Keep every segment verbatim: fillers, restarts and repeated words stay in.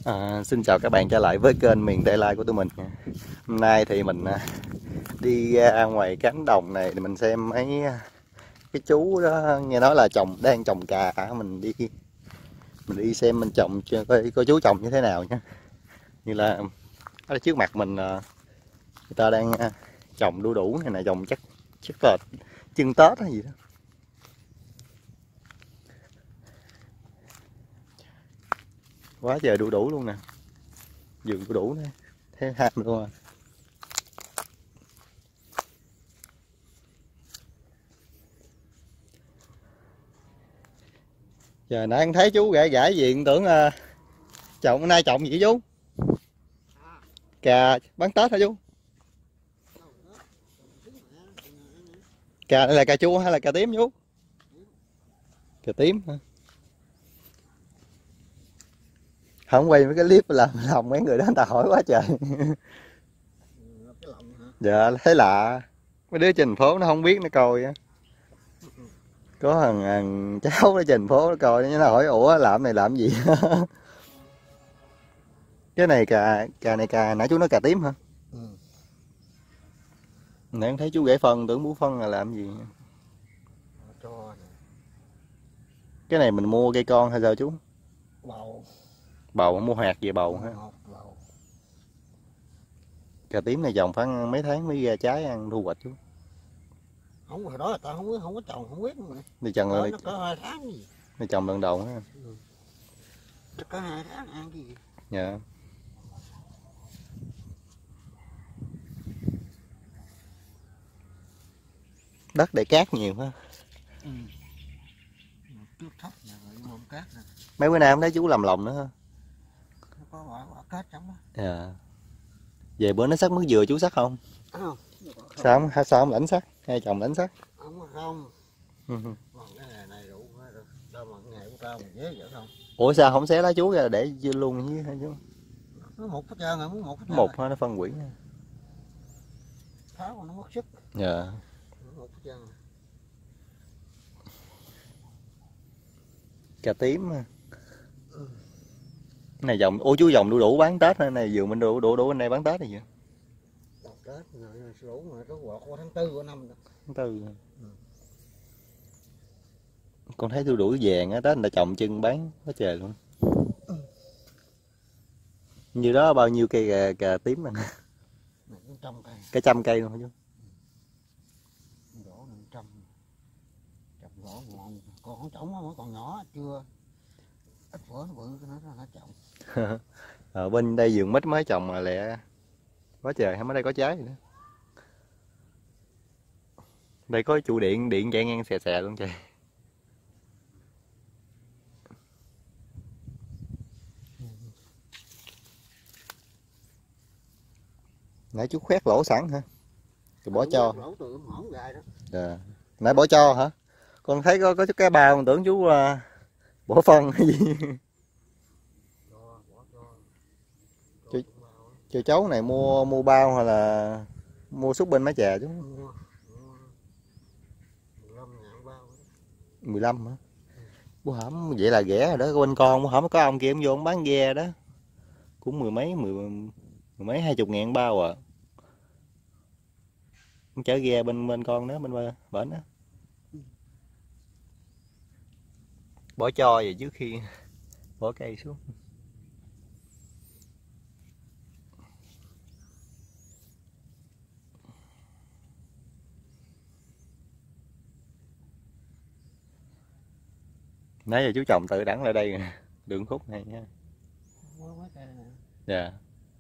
À, xin chào các bạn trở lại với kênh Miền Tây Lai của tụi mình. Hôm nay thì mình à, đi ra ngoài cánh đồng này thì mình xem mấy cái chú đó, nghe nói là trồng đang trồng cà. Mình đi mình đi xem mình trồng cho coi, coi chú trồng như thế nào nha. Như là ở trước mặt mình à, người ta đang à, trồng đu đủ này nè, trồng chắc chắc là chân Tết hay gì đó. Quá trời đu đủ luôn nè, vườn đu đủ nè, thế ham luôn à. Giờ nãy anh thấy chú gãi gãi diện tưởng uh, trồng hôm nay trồng gì chú? Cà bán Tết hả chú? Cà này là cà chua hay là cà tím chú? Cà tím hả? Không quay mấy cái clip làm lòng mấy người đó người ta hỏi quá trời. Dạ thấy lạ. Mấy đứa trên thành phố nó không biết nó coi á. Có thằng, thằng cháu ở trên thành phố nó coi nó hỏi ủa làm này làm gì? Cái này cà cà này cà nãy chú nói cà tím hả? Ừ. Nãy em thấy chú gãy phân tưởng bú phân là làm gì? Cái này mình mua cây con hay sao chú? Bầu. Bầu mua hạt về bầu ha. Bầu. Cà tím này trồng khoảng mấy tháng mới ra trái ăn thu hoạch chú? Không, hồi đó là tao không biết, không có trồng, không biết mà. Đi trồng Đó, rồi. nó có hai tháng gì. Đi trồng lần đầu ha. Ừ. Nó có hai tháng ăn cái gì. Dạ. Đất để cát nhiều ha. Ừ. Trước thấp nè, rồi mồm cát nè. Mấy bữa nay em thấy chú làm lồng nữa ha. Nó có quả, quả cát trong đó. Dạ. Về bữa nó sắc mướt dừa chú sắc không? Không. Sao không, sao không lãnh sắc? Hay trồng lãnh sắc? Không, không. Ừ. Còn cái này này đủ rồi. Đâu mà cái ngày của tao mà dễ vậy không? Ủa sao không xé lá chú ra để dưa luôn với hả chú? Nó một hết trơn rồi, muốn một hết trơn. Một thôi nó phân hủy. Tháo mà nó mất sức. Dạ. Nó một hết trơn. Cà tím. Ừ. Này dòng, ủa chú dòng đu đủ bán Tết hay này vừa mình đu đủ đủ bên đây bán Tết hay gì? Tết rồi đủ mà có quọt qua tháng tư của năm rồi. Tháng tư. Ừ. Con thấy đu đủ vàng á, Tết người ta trồng chân bán quá trời luôn. Ừ. Như đó bao nhiêu cây cà, cà tím này? Trăm cây. Cả trăm cây luôn hả chú? Gỗ năm trăm. Trồng gỗ ngon, còn không trồng nó còn nhỏ chưa. Ít bữa nó bự nó nó trồng. Ở bên đây vườn mít mới trồng mà lẹ quá trời, không ở đây có trái gì nữa. Đây có trụ điện điện chạy ngang xè xè luôn trời. Nãy chú khoét lỗ sẵn hả? Rồi bỏ cho. Lỗ từ mỏng dài đó. Dạ. Nãy bỏ cho hả? Con thấy có có chút cái bao con tưởng chú uh, bỏ phân hay gì. Cho, cho cháu này mua mua bao hay là mua xúc bên Mái Chè chú? mười lăm hả? Bữa hổm vậy là rẻ rồi đó, bên con bữa hổm có ông kia ông vô ông bán ghe đó. Cũng mười mấy mười, mười mấy hai chục ngàn bao à. Ông chở ghe bên bên con đó bên bển đó. Bỏ cho vậy trước khi bỏ cây xuống. Nãy giờ chú trồng tự đẳng lại đây nè, đường khúc này nha. Dạ.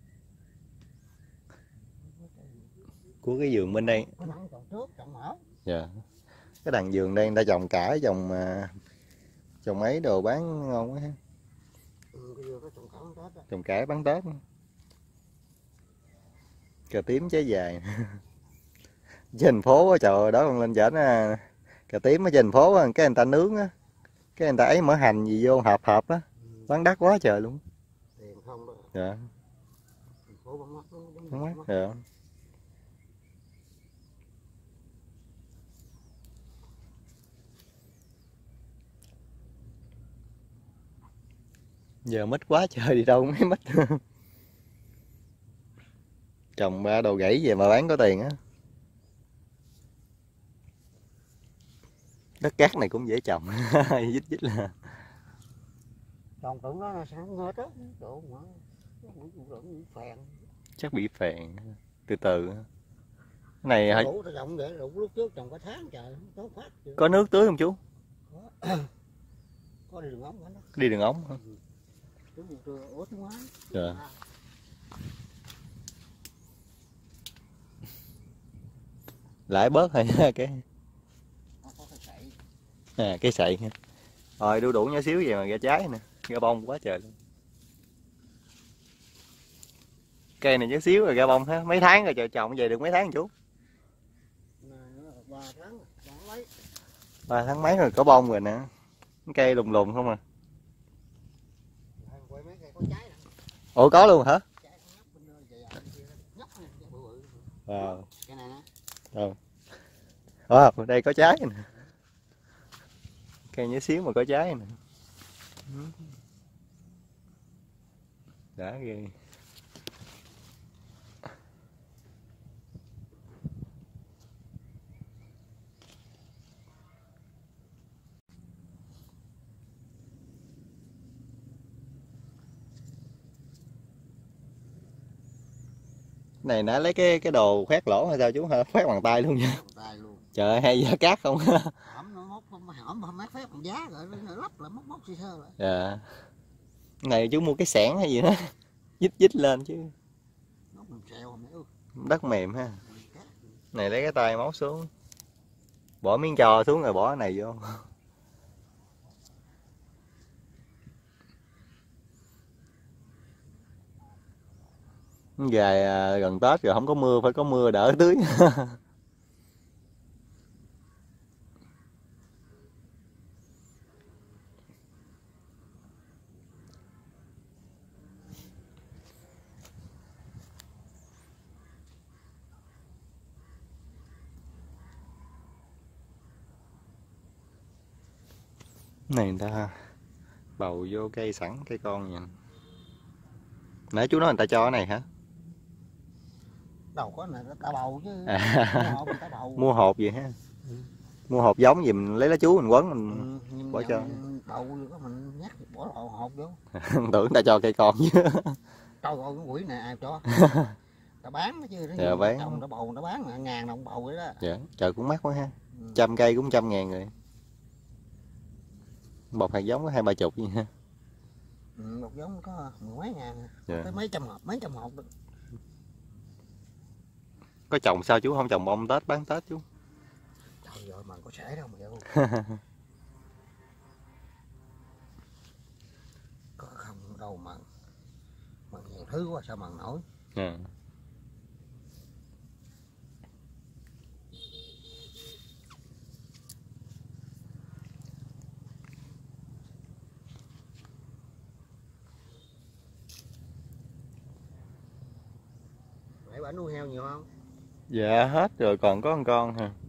Của cái vườn bên đây. Dạ. Cái đằng vườn đây người ta trồng cải, trồng trồng mấy đồ bán ngon quá ha. Trồng cải bán Tết. Cà tím trái dài. Trên thành phố trời ơi, đó con lên chở nó cà tím ở trên thành phố cái người ta nướng á, cái người ta ấy mỡ hành gì vô hộp hộp á, bán đắt quá trời luôn. Tiền không đó. Dạ. Không mắc. Dạ. Giờ mít quá trời, đi đâu mấy mít. Trồng ba đồ gãy về mà bán có tiền á. Đất cát này cũng dễ trồng. Dít dít là Còn tưởng nó sáng hết á, độ mà phèn. chắc bị phèn. Từ từ. Cái này hả? Đủ tao trồng vậy, đủ lúc trước trồng cả tháng trời, nó phát. Có nước tưới không chú? Có, có đi đường ống đó. Đi đường ống hả? Đúng rồi, ủa tiếng ngoái. Dạ. Lại bớt hay cái à, cái sậy. Rồi đu đủ nhỏ xíu vậy mà ra trái nè, ra bông quá trời luôn. Cây này nhỏ xíu rồi ra bông ha, mấy tháng rồi trời, trồng về được mấy tháng chú? ba tháng, ba mấy. ba tháng mấy rồi có bông rồi nè. Cây lùn lùn không à. Ủa có luôn hả? Wow. Cái này nè. Đâu? Wow, đây có trái nè. Cây nhỏ xíu mà có trái nè. Đã ghê. Này nãy lấy cái cái đồ khoét lỗ hay sao chú hả? Khoét bằng tay luôn nha. Tay luôn. Trời ơi, hay giá cát không? Hổng nó móc hổng hổng mát phép bằng giá rồi nó lắp lại móc móc xì sơ lại. Dạ. Này chú mua cái xẻng hay gì đó. Dít dít lên chứ. Nó mềm xèo mẹ ơi. Đất mềm ha. Này lấy cái tay móc xuống. Bỏ miếng trò xuống rồi bỏ cái này vô. Dài gần Tết rồi không có mưa, phải có mưa đỡ tưới. Này người ta bầu vô cây sẵn cây con nha. Nãy chú nói người ta cho cái này hả? Đâu có này ta bầu chứ. À. Mua hộp người ta bầu. Mua hộp vậy ha. Ừ. Mua hộp giống gì mình lấy lá chuối mình quấn mình ừ, bỏ cho. Bầu có mình nhắc bỏ lọ hộp vô. Tưởng người ta cho cây con chứ. Trời ơi cái quỷ này ai cho. Ta bán nó chứ. Dạ, bán. Trồng ta bầu ta bán là ngàn đồng bầu vậy đó. Dạ, trời cũng mắc quá ha. Ừ. Trăm cây cũng trăm ngàn rồi. Bọc hạt giống có hai ba chục gì ha. Ừ, một giống có mười mấy ngàn. Dạ. Tới mấy trăm hộp, mấy trăm hộp được. Có trồng sao chú không trồng bông Tết bán Tết chú? Trời ơi mà có sể đâu mà đâu. Có không đâu mà mà nhiều thứ quá sao mà nổi. À. Nãy bà nuôi heo nhiều không? Dạ hết rồi, còn có con con ha.